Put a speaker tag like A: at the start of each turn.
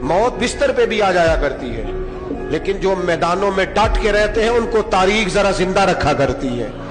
A: मौत बिस्तर पे भी आ जाया करती है, लेकिन जो मैदानों में डट के रहते हैं उनको तारीख जरा जिंदा रखा करती है।